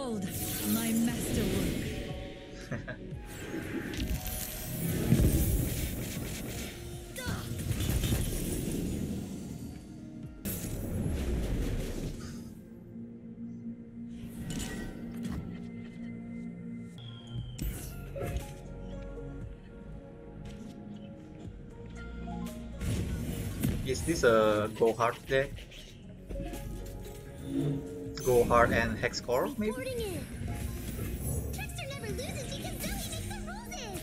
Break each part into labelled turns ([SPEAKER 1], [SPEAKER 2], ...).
[SPEAKER 1] Behold my masterwork.
[SPEAKER 2] Is this a Go Hard deck? Go Hard and Hexcore, maybe?
[SPEAKER 3] Trickster never loses because Zoe makes the rules.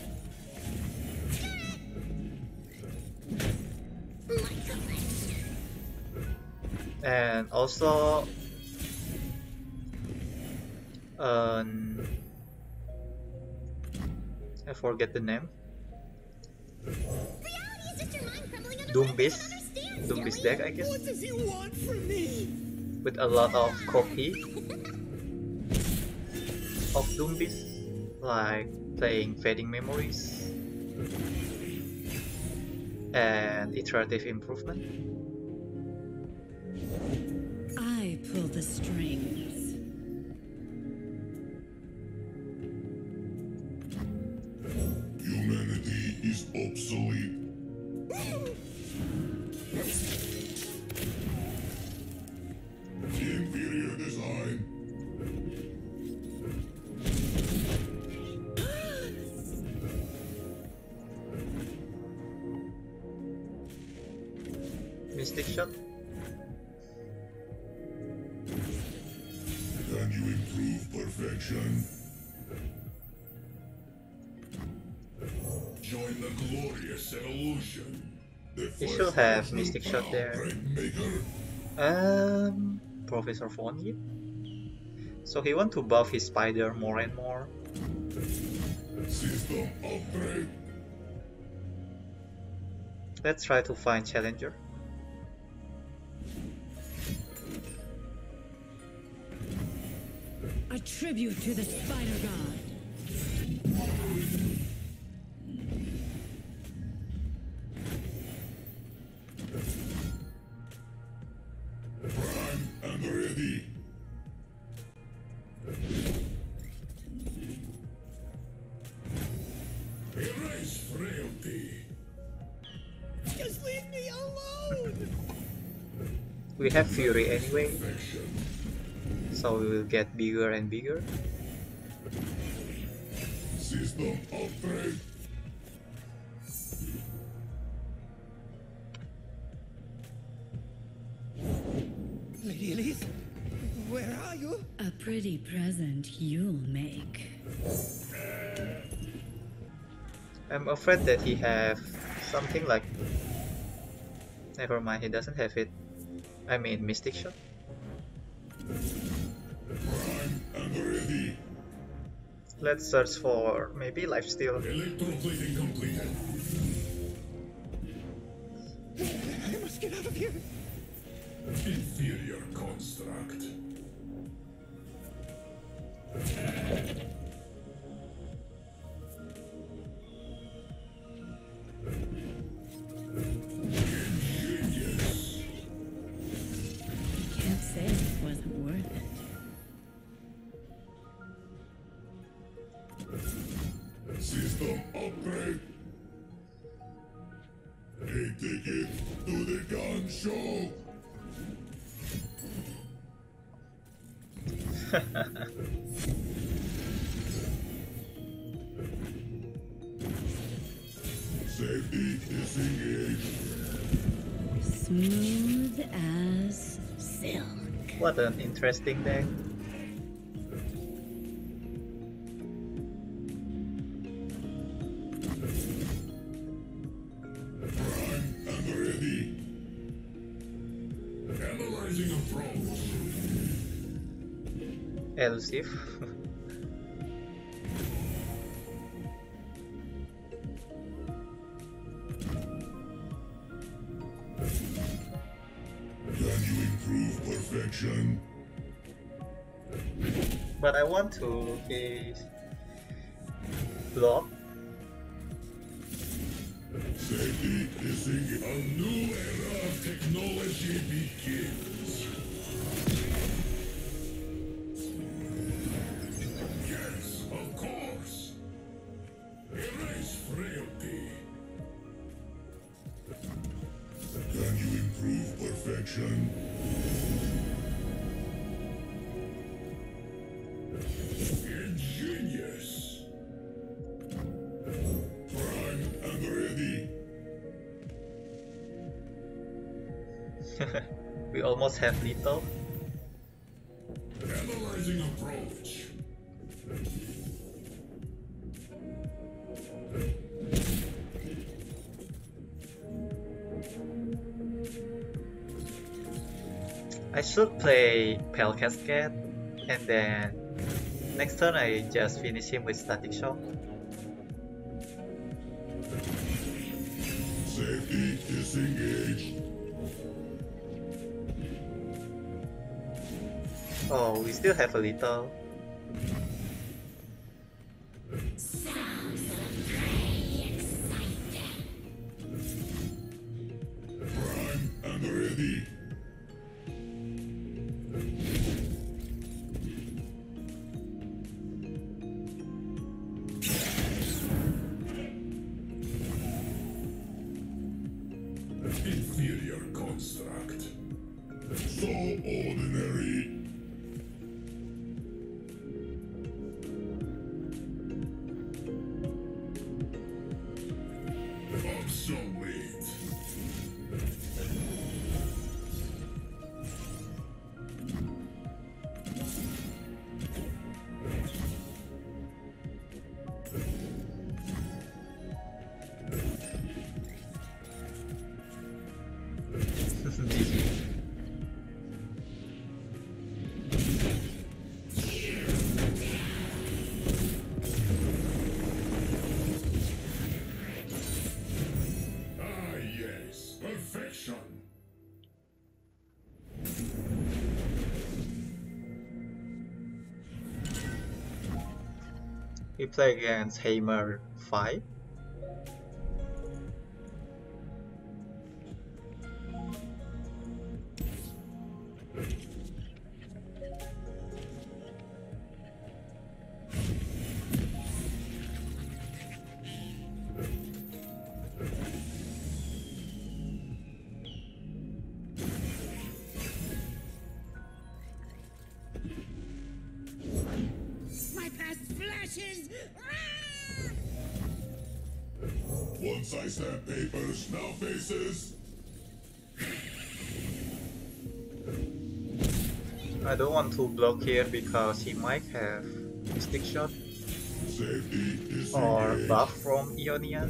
[SPEAKER 3] My collection.
[SPEAKER 2] And also I forget the name.
[SPEAKER 3] Reality is just your mind crumbling under
[SPEAKER 2] Doombeast deck, I guess.
[SPEAKER 4] What does he want from me?
[SPEAKER 2] With a lot of copy of Doombeast, like playing Fading Memories and Iterative Improvement.
[SPEAKER 1] I pull the strings.
[SPEAKER 5] Humanity is obsolete. Inferior design.
[SPEAKER 2] Mystic Shot.
[SPEAKER 5] Can you improve perfection? Join the glorious evolution.
[SPEAKER 2] You should have Mystic Shot there. Professor Von Yip. So he want to buff his spider more and more.
[SPEAKER 5] System upgrade.
[SPEAKER 2] Let's try to find Challenger.
[SPEAKER 1] A tribute to the Spider God.
[SPEAKER 5] Prime and ready. Erase frailty.
[SPEAKER 4] Just leave me alone.
[SPEAKER 2] We have Fury anyway,
[SPEAKER 5] Perfection.
[SPEAKER 2] so we will get bigger and bigger.
[SPEAKER 5] System upgrade.
[SPEAKER 4] Lady Elise, where are you?
[SPEAKER 1] A pretty present you'll make.
[SPEAKER 2] I'm afraid that he have something like... Never mind, he doesn't have it. I mean Mystic Shot.
[SPEAKER 5] Prime and ready.
[SPEAKER 2] Let's search for maybe Lifesteal.
[SPEAKER 5] Electroplating completed.
[SPEAKER 4] I must get out of here.
[SPEAKER 5] Inferior construct. Ingenious.
[SPEAKER 1] Can't say it wasn't worth it.
[SPEAKER 5] System upgrade. A ticket to the gun show. Safety disengaged.
[SPEAKER 1] Smooth as silk.
[SPEAKER 2] What an interesting deck.
[SPEAKER 5] Prime and ready. Analyzing approach.
[SPEAKER 2] Elusive.
[SPEAKER 5] Can you improve perfection?
[SPEAKER 2] But I want to be blocked.
[SPEAKER 5] Safety disengaged. A new era of technology begins. perfection. Ingenious. Prime and ready.
[SPEAKER 2] We almost have lethal.
[SPEAKER 5] Analyzing approach.
[SPEAKER 2] I should play Pale Cascade, and then next turn I just finish him with Static Shock.
[SPEAKER 5] Safety disengaged.
[SPEAKER 2] Oh, we still have a little.
[SPEAKER 5] Prime and ready. Inferior construct. So ordinary. Obsolete.
[SPEAKER 2] GG.
[SPEAKER 5] Ah, yes. Perfection.
[SPEAKER 2] We play against Hammer 5.
[SPEAKER 3] My past flashes! Ah!
[SPEAKER 5] Once I stamp papers, now faces.
[SPEAKER 2] I don't want to block here because he might have Mystic Shot
[SPEAKER 5] Safety disengaged.
[SPEAKER 2] or buff from Ionia.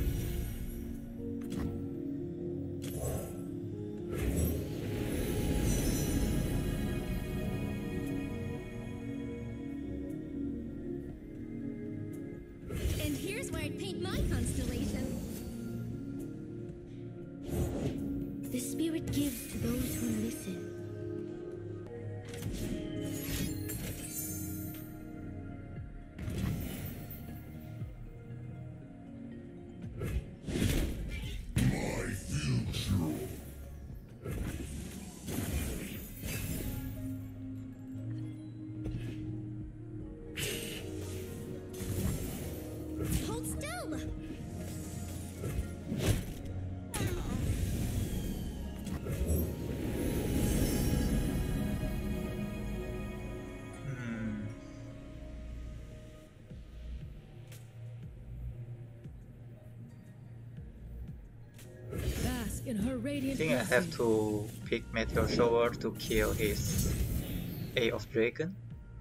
[SPEAKER 3] And here's where I'd paint my constellation. The spirit gives to those who listen.
[SPEAKER 5] My future.
[SPEAKER 3] Hold still!
[SPEAKER 2] Hmm.
[SPEAKER 1] Bask in her
[SPEAKER 2] I
[SPEAKER 1] radiant
[SPEAKER 2] think I have to pick Meteor Shower to kill his A of Dragon.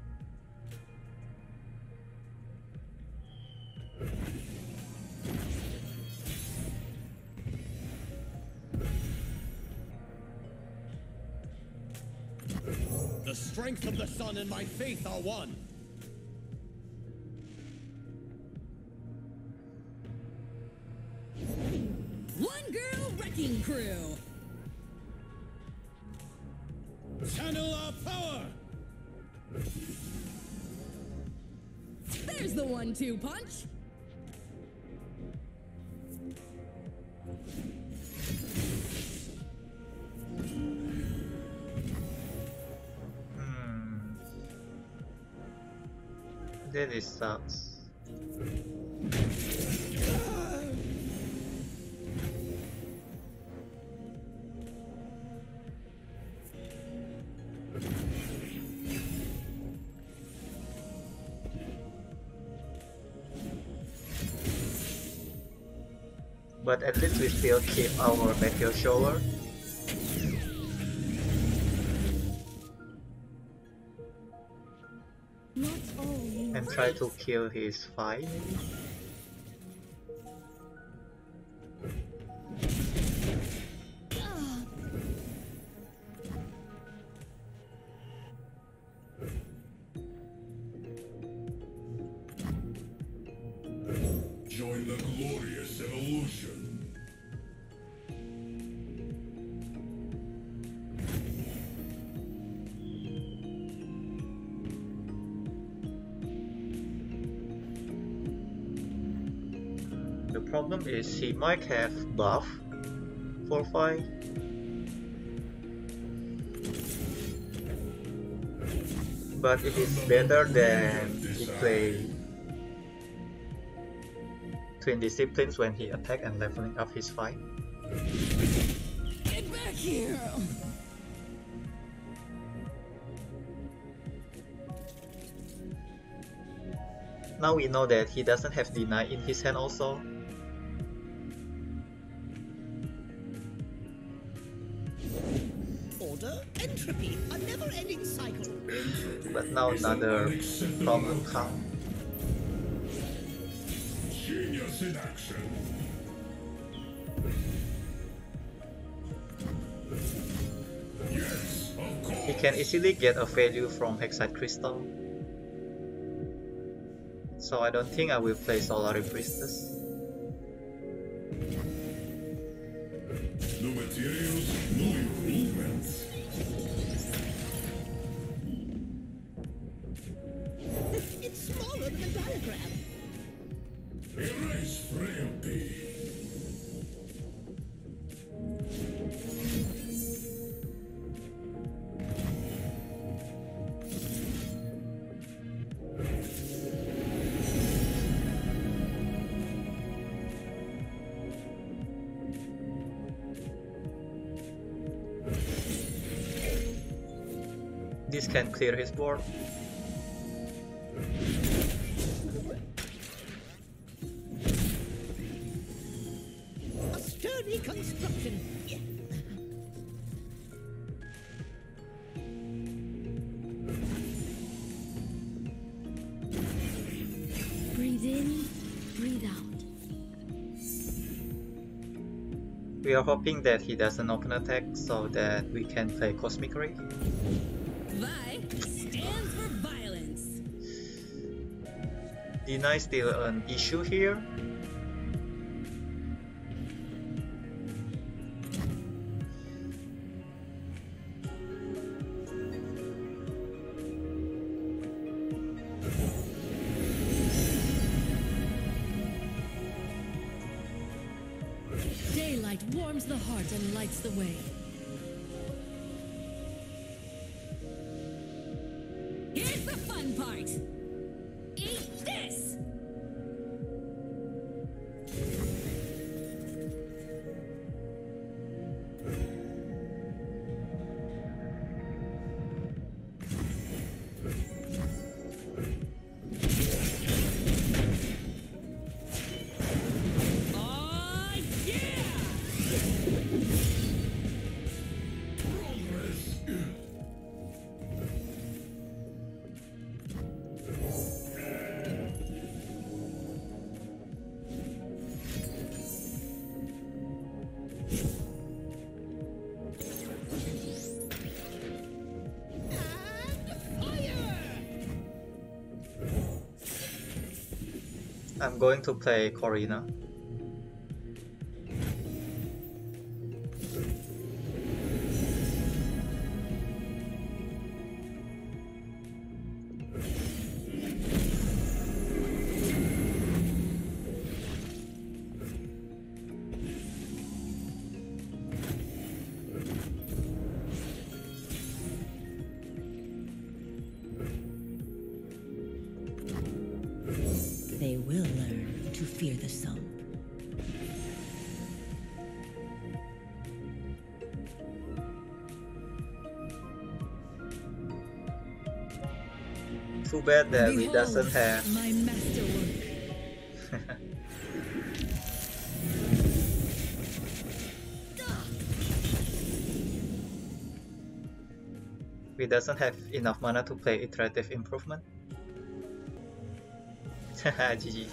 [SPEAKER 4] The strength of the sun and my faith are one.
[SPEAKER 1] One girl wrecking crew.
[SPEAKER 4] Channel our power!
[SPEAKER 1] There's the 1-2 punch.
[SPEAKER 2] Hmm. That is sucks. But at least we still keep our Meteor Shower.
[SPEAKER 3] Not all you
[SPEAKER 2] And try to kill his fight.
[SPEAKER 5] Join the glorious evolution.
[SPEAKER 2] The problem is he might have buff for fight. But it is better than he play Twin Disciplines when he attack and leveling up his fight.
[SPEAKER 1] Get back here!
[SPEAKER 2] Now we know that he doesn't have Deny in his hand also.
[SPEAKER 6] Order, entropy, a never-ending cycle.
[SPEAKER 2] But now another problem comes.
[SPEAKER 5] Genius in action. Yes, of course.
[SPEAKER 2] He can easily get a value from Hexite Crystal. So I don't think I will play Solari Priestess.
[SPEAKER 5] New materials, new improvements.
[SPEAKER 6] It's smaller than a diagram.
[SPEAKER 5] Erase frailty.
[SPEAKER 2] This can clear his board.
[SPEAKER 6] A sturdy construction. Yeah.
[SPEAKER 3] breathe in, breathe out.
[SPEAKER 2] We are hoping that he doesn't open attack so that we can play Cosmic Ray.
[SPEAKER 1] Vi stands for violence.
[SPEAKER 2] Deny still an issue here.
[SPEAKER 1] Daylight warms the heart and lights the way. Here's the fun part. Eat this! Oh, yeah!
[SPEAKER 2] I'm going to play Corina.
[SPEAKER 7] They will learn to fear the sump.
[SPEAKER 2] Too bad that we
[SPEAKER 1] Behold
[SPEAKER 2] doesn't have
[SPEAKER 1] my masterwork.
[SPEAKER 2] We doesn't have enough mana to play iterative improvement. Haha, GG.